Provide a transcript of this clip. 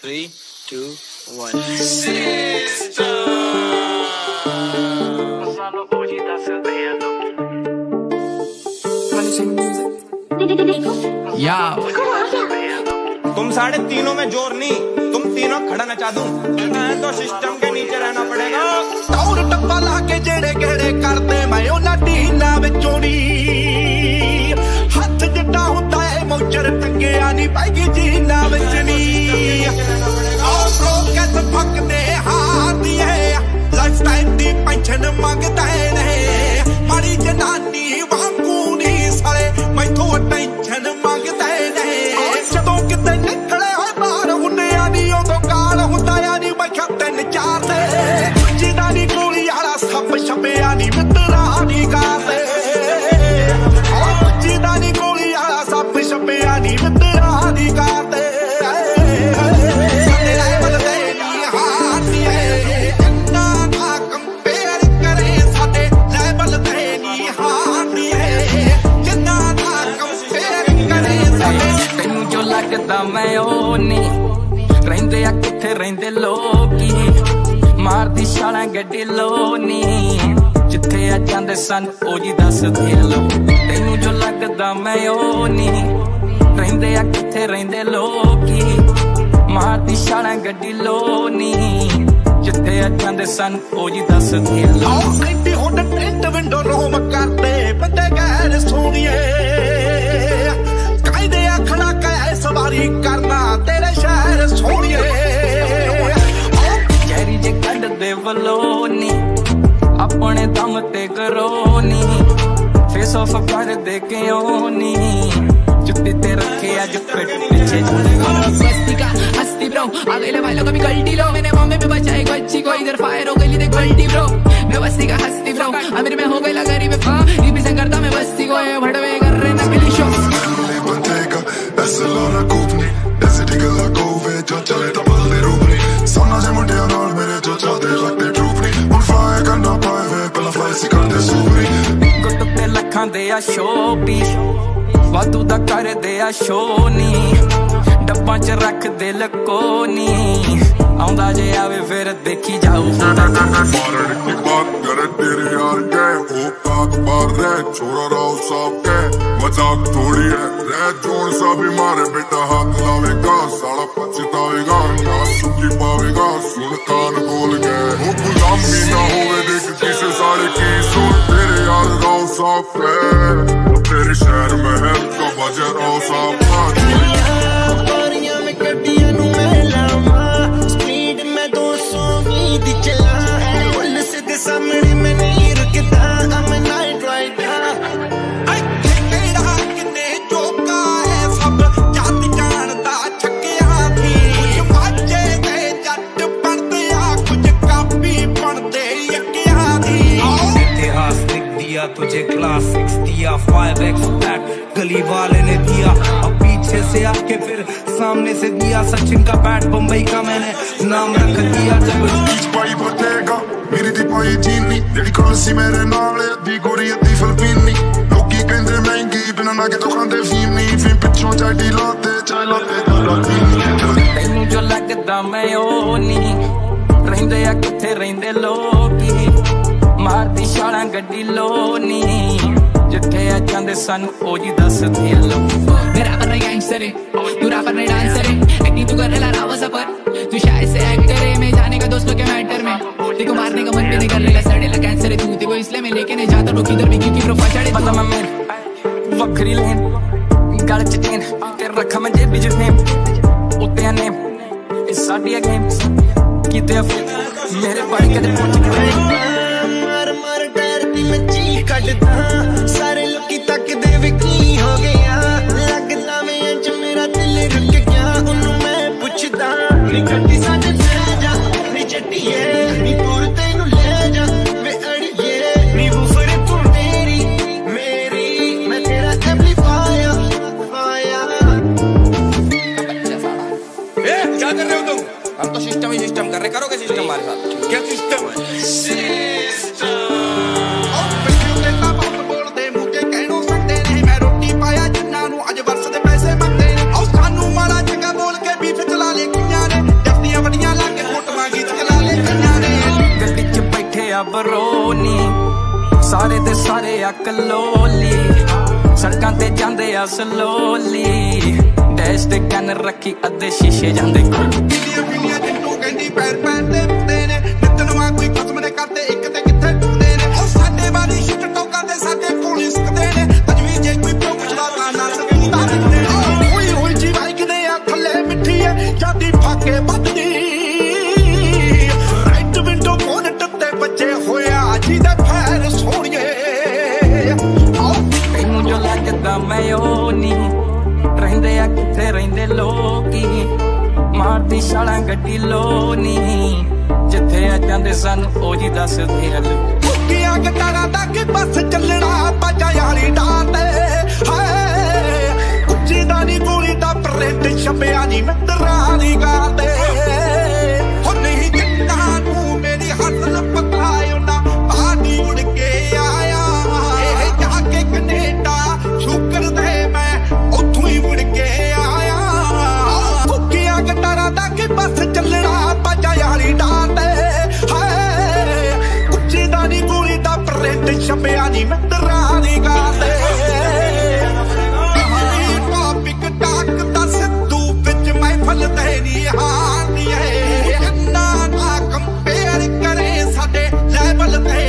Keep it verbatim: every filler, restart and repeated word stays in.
three, two, one. Sister. या तुम साढ़े तीनों में जोर नहीं, तुम तीनों खड़ा नचा दूं। तो सिस्टम के नीचे रहना पड़ेगा। और टप्पा लाके जेड़े गेड़े करते मैं उन्हां टीना विचों नी हथ जट्टा हुंदा है मौजर टंगिया नी पैगी जीना विच नी और प्रो कैस फकदे हाथी है लाइफ टाइम दी पेंशन मंगदा है माड़ी जनानी वांगू नी साले मैथों टेंशन मंगदा है जदों किते निकले होए बाहर हुंदिया नी उदों काल हुंदा या नी मैं खा तीन चार दे जिदा नी गोली वाला सप छपिया नी मित्रा नी गाते जिदा नी गोली वाला सप छपिया नी मित्रा नी गाते मैं ओ नी रहिंदे आ किथे रहिंदे लोकी मारदी छालां गड्डी लोनी जिथे आ जांदे सन ओ जी दस दे लो तैनू जो लगदा मैं ओ नी रहिंदे आ किथे रहिंदे लोकी मारदी छालां गड्डी लोनी जिथे आ जांदे सन ओ जी दस दे लो सिटी हुंड टेंट विंडो रोम करदे बंदे गैर सोनिए कायदे आखना कै सवारी करना तेरे शहर सोनिए कैरी जे कड दे वलोनी अपने दम ते करोनी फेस ऑफ कर दे के ओनी जुत्ती ते रखे आज पेट पीछे बस्ती का हस्ती ब्रो आ गए ले भाई लोग अभी गलती लो मैंने मम्मी पे बचाई बच्ची को इधर फायर हो गई देख गलती ब्रो मैं बस्ती का हस्ती ब्रो अमीर में हो गई ला गरीब हां रिप्रेजेंट करता मैं बस्ती को ये भड़वे कर रहे नकली शो ऐसे लारा कूपनी ऐसे डिगला कोवे जो चले तो बल्ले रूपनी सोना जे मुंडिया नाल मेरे जो चलते लगते ट्रूपनी उन फ्लाई करना पाए वे पहला फ्लाई सी करते सूपनी गुट ते लखां दे आ शो पीस वादू दा कर दे आ शो नी डब्बां च रख दे लकोनी आउंदा जे आवे फिर देखी जाऊ मारन की बात करे तेरे यार के ओ काक मार रे छोरा राव साहब के मजाक थोड़ी है रे जोन सा भी मारे बेटा हाथ लावेगा साला पछतावेगा ना सुखी पावेगा सुन कान बोल गए वो गुलामी ना होवे देख किसे साले की सुन तेरे यार राव साहब के तेरे शहर में है तो बजे राव साहब का पारियां में कटियां नु मैं लावा स्पीड में दो सौ की चला पुल से दे सामने में नहीं रुकता I'm a night rider तुझे क्लास सिक्स दिया फाइव एक्स फ्लैट गली वाले ने दिया अब पीछे से आके फिर सामने से दिया सचिन का बैट बम्बई का मैंने नाम रख दिया जब बीच पाई बतेगा मेरी दी पाई जीनी जेडी कुर्सी मेरे नाल दी गोरी अद्धी फिलिपीनी लोकी कहंदे महंगी बिना ना के तो खांदे फीनी फिर पिछों चाटी लाते चाय लाते गलाती तैनू जो लगदा मैं ओ नी रहिंदे आ किथे रहिंदे लोकी मारदी छालां गड्डी लोनी जिथे आ जांदे सन ओ जी दस दे लो मेरा पर गैंगस्टर है तू रैपर नहीं डांसर है एक्टिंग तू कर ला रावा सफर तू शायद से एक्ट करे मैं जाने का दोस्तों के मैटर में देखो मारने का मन भी नहीं कर रहा सड़ेला कैंसर है तू देखो इसलिए मैं लेके नहीं जाता तो किधर भी क्योंकि प्रोफाइल चढ़े पता मैं मेरे वखरी लेन गल च चेन ते रखा मैं जेबी च फेम उत्ते नेम ए साडी गेम किते मेरे भाई कदे पहुंच गए सारे लोकी तक दे वे की हो गया लगदा मैं अज मेरा दिल रुक गया उन्हों मैं पुछदा नी गड्डी साडे ले जा नी चट्टीए नी दूर तैनू ले जा वे अड़िए नी वूफर तू मेरी मेरी मैं तेरा एम्पलीफायर फायर ए क्या कर रहे हो तुम? हम तो सिस्टम ही सिस्टम कर रहे, करोगे सिस्टम हमारे साथ? क्या सिस्टम है? आज वर्ष दे पैसे मंगदे ने औ सानू माड़ा चंगा बोल के बीफ चला ले कियां ने ਬਰੋਨੀ ਸਾਰੇ ਦੇ ਸਾਰੇ ਅਕ ਲੋਲੀ ਸੜਕਾਂ ਤੇ ਜਾਂਦੇ ਆ ਸਲੋਲੀ ਡੈਸ਼ ਤੇ ਕੰਨ ਰੱਖੀ ਅੱਧੇ ਸ਼ੀਸ਼ੇ ਜਾਂਦੇ ਖੁੱਲ ਪੀਲੀਆਂ ਪੀਲੀਆਂ ਜਿੱਟੂ ਕਹਿੰਦੀ ਪੈਰ ਪੈਰ ਤੇ ਹੁੰਦੇ ਨੇ ਨਿਤਨਵਾ ਕੋਈ ਕਸਮ ਦੇ ਕਰਦੇ ਇੱਕ ਤੇ ਕਿੱਥੇ ਟੁੱਟਦੇ ਨੇ ਉਹ ਸਾਡੇ ਵਾਲੀ ਸ਼ਿਟ ਟੋਕਾਂ ਦੇ ਸਾਡੇ ਕੋਲ ਇਸਕਦੇ ਨੇ ਅੱਜ ਵੀ ਜੇ ਕੋਈ ਪੁੱਛਦਾ ਤਾਂ ਨਾ ਸਕੂਦਾ ਦਿੰਦੇ ਹੋਈ ਹੋਈ ਜੀ ਬਾਈਕ ਨੇ ਆ ਥੱਲੇ ਮਿੱਠੀ ਐ ਜਾਂਦੀ ਫਾਕੇ ਵੱਧਦੀ ਰਾਈਟ ਵਿੰਡੋ ਬੋਨਟ ਤੇ ਬੱਚੇ ਹੋਇਆ ਜਿਹਦੇ ਪੈਰ ਸੋਹਣੀਏ ਤੈਨੂੰ ਜੋ ਲੱਗਦਾ ਮੈਂ ਉਹ ਨਹੀਂ ਰਹਿੰਦੇ ਆ ਕਿੱਥੇ ਰਹਿੰਦੇ ਲੋਕੀ ਮਾਰਦੀ ਛਾਲਾਂ ਗੱਡੀ ਲੋਨੀ ਜਿੱਥੇ ਆ ਜਾਂਦੇ ਸਨ ਉਹ ਜੀ ਦੱਸਦੇ ਆ ਕੁੱਕੀਆਂ ਗਟਾਰਾਂ ਦਾ ਕਿ ਬੱਸ ਚੱਲਣਾ ਬਾਜਾ ਯਾਰੀ ਡਾਂਦੇ ਹਾਏ ਉੱਚੀ ਦਾ ਨੀ ਗੋਲੀ ਦਾ ਪ੍ਰਿੰਟ ਛਪਿਆ ਨੀ ਮਿੱਤਰਾਂ ਦੀ ਗਾਦੇ ਹੋ ਨਹੀਂ ਜਿੱਤਾ ਤੂੰ ਮੇਰੀ ਹੱਸਲ ਪਕਾਇਓ ਨਾ ਬਾਦੀ ਉੜ ਕੇ ਆਇਆ ਇਹ ਜਾ ਕੇ ਕੈਨੇਡਾ ਸ਼ੁਕਰ ਦੇ ਮੈਂ ਉੱਥੋਂ ਹੀ ਮੁੜ ਕੇ ਆਇਆ ਕੁੱਕੀਆਂ ਗਟਾਰਾਂ ਦਾ ਕਿ ਬੱਸ ਚੱਲਣਾ ਬਾਜਾ ਯਾਰੀ ਡਾਂਦੇ ਹਾਏ ਉੱਚੀ ਦਾ ਨੀ ਗੋਲੀ ਦਾ ਪ੍ਰਿੰਟ ਛਪਿਆ ਨੀ ਮਿੱਤਰਾਂ ਦੀ ਗਾਦੇ ਟੌਪਿਕ ਟਾਕ ਦਾ ਸਿੱਧੂ ਵਿੱਚ ਮਹਿਫਲ ਤੇ ਨੀ ਹਾਰਦੀ ਏ ਇੰਨਾ ਨਾ ਕੰਪੇਅਰ ਕਰੇ ਸਾਡੇ ਲੈਵਲ ਤੇ